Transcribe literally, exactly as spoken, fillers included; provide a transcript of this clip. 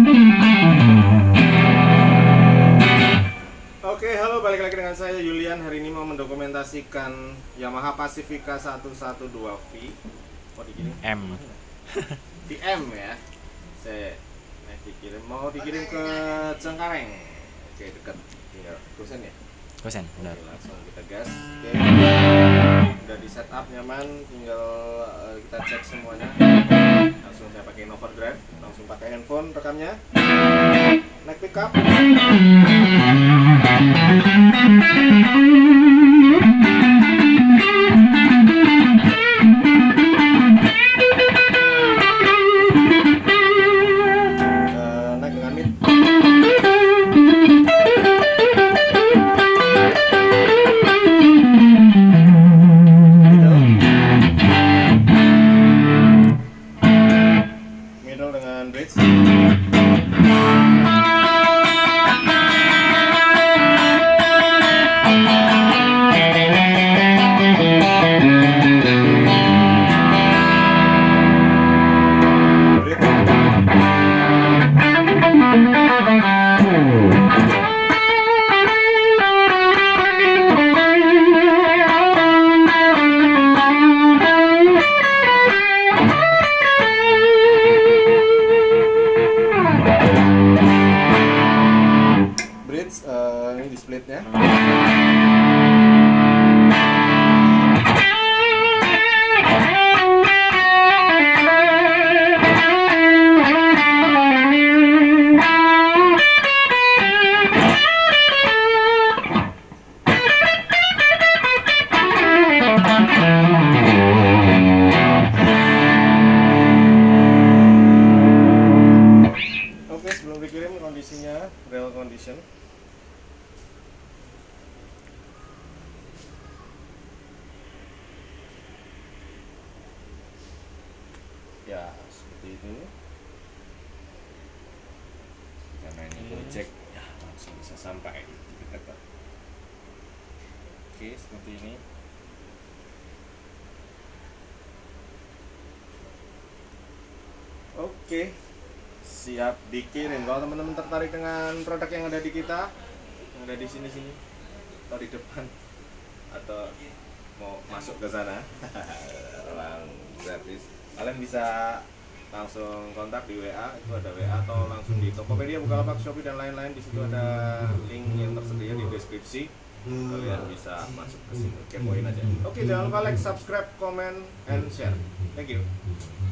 Oke, halo, balik lagi dengan saya Julian. Hari ini mau mendokumentasikan Yamaha Pacifica seratus dua belas V. Mau dikirim M V M ya. Saya nah, dikirim mau dikirim ke Cengkareng. Oke, dekat. Tinggal Kusen ya. Kusen, benar. Oke, langsung kita gas. Oke. Udah di setup nyaman, tinggal uh, kita cek semuanya. Langsung saya pakai overdrive, langsung pakai handphone rekamnya. Naik pickup. Uh, naik dengan mid. Middle dengan bridge. Bridge, uh, ini di splitnya. Oke, sebelum dikirim kondisinya real condition. Ya, seperti itu. Karena ini Gojek, ya langsung bisa sampai di dekat. Oke, seperti ini. Oke, siap dikirim. Kalau teman-teman tertarik dengan produk yang ada di kita, yang ada di sini-sini atau di depan, atau mau masuk ke sana, lang gratis, kalian bisa langsung kontak di W A, itu ada W A, atau langsung di Tokopedia, Bukalapak, Shopee dan lain-lain. Di situ ada link yang tersedia di deskripsi. Kalian bisa masuk ke sini, kepoin aja. Oke, jangan lupa like, subscribe, comment, and share. Thank you.